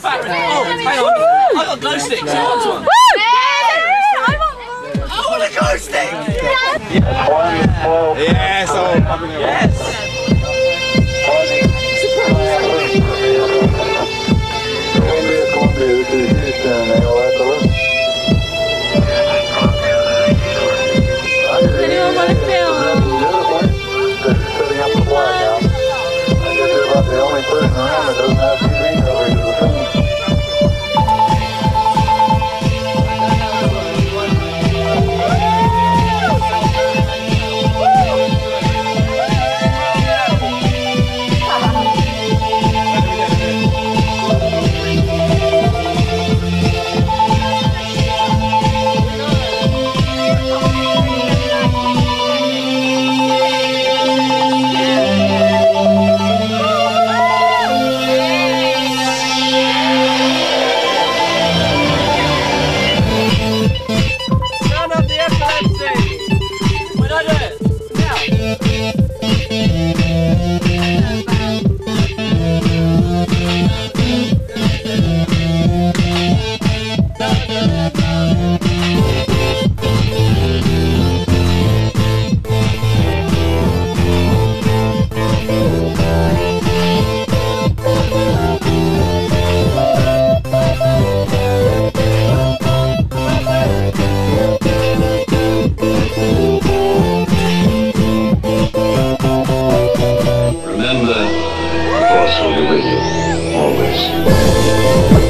fat ready. Oh, hang on. I got glow sticks. Who wants one? I want a glow stick! Yes! Yes! Anyone want to film? Setting up the flag now. I guess you're about the only person around that doesn't have TV coverage of the film. Remember, the force will be with you, always.